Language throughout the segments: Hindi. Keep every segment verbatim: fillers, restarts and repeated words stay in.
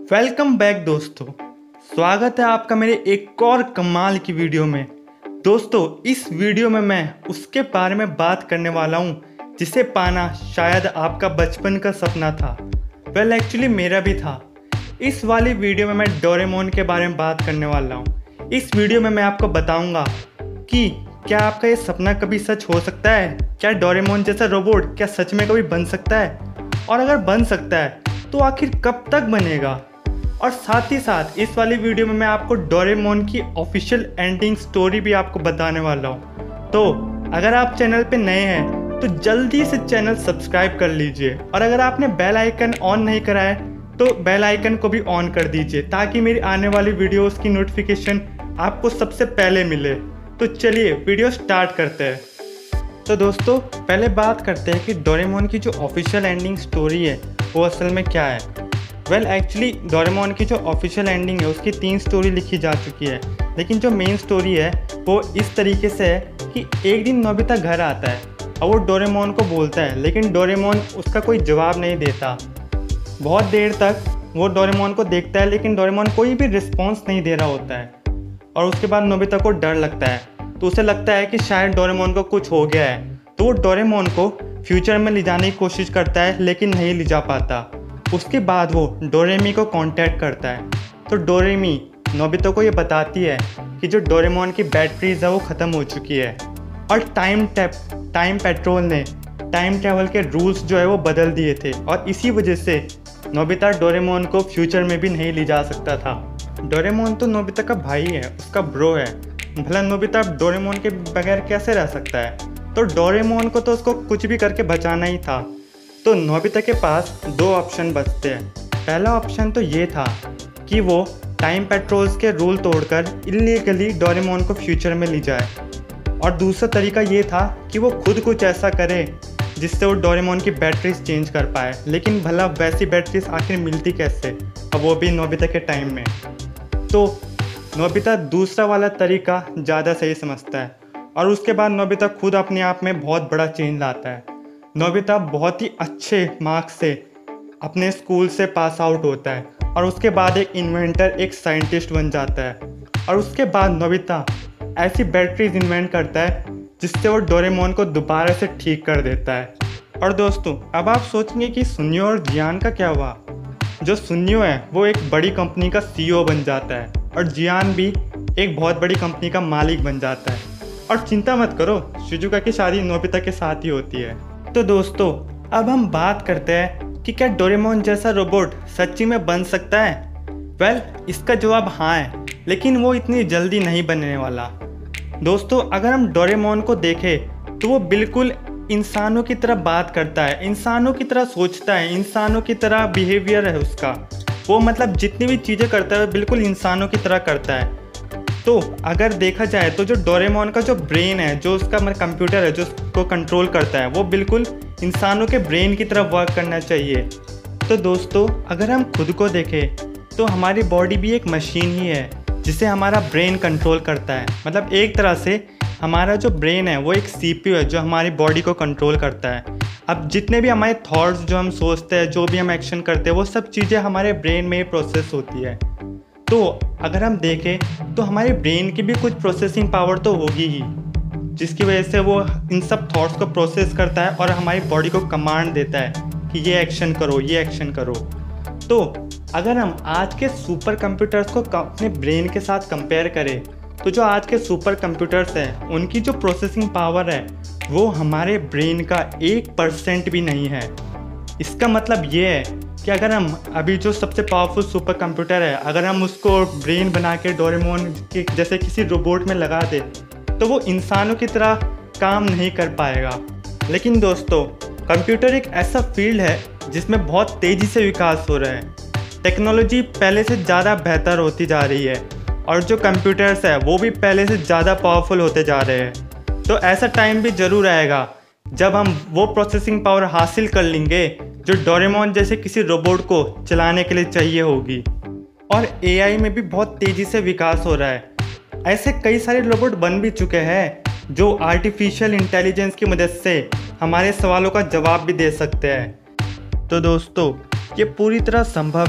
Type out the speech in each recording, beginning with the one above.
वेलकम बैक दोस्तों। स्वागत है आपका मेरे एक और कमाल की वीडियो में। दोस्तों इस वीडियो में मैं उसके बारे में बात करने वाला हूँ जिसे पाना शायद आपका बचपन का सपना था। वेल एक्चुअली मेरा भी था। इस वाली वीडियो में मैं डोरेमोन के बारे में बात करने वाला हूँ। इस वीडियो में मैं आपको बताऊँगा कि क्या आपका ये सपना कभी सच हो सकता है। क्या डोरेमोन जैसा रोबोट क्या सच में कभी बन सकता है, और अगर बन सकता है तो आखिर कब तक बनेगा। और साथ ही साथ इस वाली वीडियो में मैं आपको डोरेमोन की ऑफिशियल एंडिंग स्टोरी भी आपको बताने वाला हूँ। तो अगर आप चैनल पे नए हैं तो जल्दी से चैनल सब्सक्राइब कर लीजिए, और अगर आपने बेल आइकन ऑन नहीं करा है तो बेल आइकन को भी ऑन कर दीजिए ताकि मेरी आने वाली वीडियोस की नोटिफिकेशन आपको सबसे पहले मिले। तो चलिए वीडियो स्टार्ट करते हैं। तो दोस्तों पहले बात करते हैं कि डोरेमोन की जो ऑफिशियल एंडिंग स्टोरी है वो असल में क्या है। वेल एक्चुअली डोरेमोन की जो ऑफिशियल एंडिंग है उसकी तीन स्टोरी लिखी जा चुकी है, लेकिन जो मेन स्टोरी है वो इस तरीके से है कि एक दिन नोबिता घर आता है और वो डोरेमोन को बोलता है, लेकिन डोरेमोन उसका कोई जवाब नहीं देता। बहुत देर तक वो डोरेमोन को देखता है लेकिन डोरेमोन कोई भी रिस्पॉन्स नहीं दे रहा होता है। और उसके बाद नोबिता को डर लगता है, तो उसे लगता है कि शायद डोरेमोन को कुछ हो गया है, तो वो डोरेमोन को फ्यूचर में ले जाने की कोशिश करता है लेकिन नहीं ले जा पाता। उसके बाद वो डोरेमी को कांटेक्ट करता है, तो डोरेमी नोबिता को ये बताती है कि जो डोरेमोन की बैटरीज है वो ख़त्म हो चुकी है, और टाइम टैप टाइम पेट्रोल ने टाइम ट्रैवल के रूल्स जो है वो बदल दिए थे, और इसी वजह से नोबिता डोरेमोन को फ्यूचर में भी नहीं ले जा सकता था। डोरेमोन तो नोबिता का भाई है, उसका ब्रो है, भला नोबिता डोरेमोन के बगैर कैसे रह सकता है। तो डोरेमोन को तो उसको कुछ भी करके बचाना ही था। तो नोबिता के पास दो ऑप्शन बचते हैं। पहला ऑप्शन तो ये था कि वो टाइम पेट्रोल्स के रूल तोड़कर इलीगली डोरेमोन को फ्यूचर में ले जाए, और दूसरा तरीका ये था कि वो खुद कुछ ऐसा करे जिससे वो डोरेमोन की बैटरीज चेंज कर पाए। लेकिन भला वैसी बैटरीज आखिर मिलती कैसे, अब वो भी नोबिता के टाइम में। तो नोबिता दूसरा वाला तरीका ज़्यादा सही समझता है, और उसके बाद नोबिता खुद अपने आप में बहुत बड़ा चेंज लाता है। नोबिता बहुत ही अच्छे मार्क्स से अपने स्कूल से पास आउट होता है, और उसके बाद एक इन्वेंटर एक साइंटिस्ट बन जाता है। और उसके बाद नोबिता ऐसी बैटरीज इन्वेंट करता है जिससे वो डोरेमोन को दोबारा से ठीक कर देता है। और दोस्तों अब आप सोचेंगे कि सुनियो और जियान का क्या हुआ। जो सुनियो है वो एक बड़ी कंपनी का सीईओ बन जाता है, और जियान भी एक बहुत बड़ी कंपनी का मालिक बन जाता है। और चिंता मत करो, शिजुका की शादी नोबिता के साथ ही होती है। तो दोस्तों अब हम बात करते हैं कि क्या डोरेमोन जैसा रोबोट सच्ची में बन सकता है। वेल इसका जवाब हाँ है, लेकिन वो इतनी जल्दी नहीं बनने वाला। दोस्तों अगर हम डोरेमोन को देखें तो वो बिल्कुल इंसानों की तरह बात करता है, इंसानों की तरह सोचता है, इंसानों की तरह बिहेवियर है उसका। वो मतलब जितनी भी चीज़ें करता है बिल्कुल इंसानों की तरह करता है। तो अगर देखा जाए तो जो डोरेमोन का जो ब्रेन है, जो उसका मतलब कंप्यूटर है जो उसको कंट्रोल करता है, वो बिल्कुल इंसानों के ब्रेन की तरह वर्क करना चाहिए। तो दोस्तों अगर हम खुद को देखें तो हमारी बॉडी भी एक मशीन ही है जिसे हमारा ब्रेन कंट्रोल करता है। मतलब एक तरह से हमारा जो ब्रेन है वो एक सीपीयू है जो हमारी बॉडी को कंट्रोल करता है। अब जितने भी हमारे थॉट्स जो हम सोचते हैं, जो भी हम एक्शन करते हैं, वो सब चीज़ें हमारे ब्रेन में ही प्रोसेस होती है। तो अगर हम देखें तो हमारे ब्रेन की भी कुछ प्रोसेसिंग पावर तो होगी ही, जिसकी वजह से वो इन सब थॉट्स को प्रोसेस करता है और हमारी बॉडी को कमांड देता है कि ये एक्शन करो, ये एक्शन करो। तो अगर हम आज के सुपर कंप्यूटर्स को अपने ब्रेन के साथ कंपेयर करें तो जो आज के सुपर कंप्यूटर्स हैं उनकी जो प्रोसेसिंग पावर है वो हमारे ब्रेन का एक परसेंट भी नहीं है। इसका मतलब ये है कि अगर हम अभी जो सबसे पावरफुल सुपर कंप्यूटर है, अगर हम उसको ब्रेन बना के डोरेमोन के जैसे किसी रोबोट में लगा दे तो वो इंसानों की तरह काम नहीं कर पाएगा। लेकिन दोस्तों कंप्यूटर एक ऐसा फील्ड है जिसमें बहुत तेज़ी से विकास हो रहा है। टेक्नोलॉजी पहले से ज़्यादा बेहतर होती जा रही है, और जो कंप्यूटर्स है वो भी पहले से ज़्यादा पावरफुल होते जा रहे हैं। तो ऐसा टाइम भी ज़रूर आएगा जब हम वो प्रोसेसिंग पावर हासिल कर लेंगे जो डोरेमोन जैसे किसी रोबोट को चलाने के लिए चाहिए होगी। और एआई में भी बहुत तेज़ी से विकास हो रहा है। ऐसे कई सारे रोबोट बन भी चुके हैं जो आर्टिफिशियल इंटेलिजेंस की मदद से हमारे सवालों का जवाब भी दे सकते हैं। तो दोस्तों ये पूरी तरह संभव है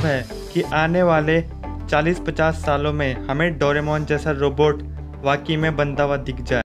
कि आने वाले चालीस पचास सालों में हमें डोरेमोन जैसा रोबोट वाकई में बनता हुआ दिख जाए।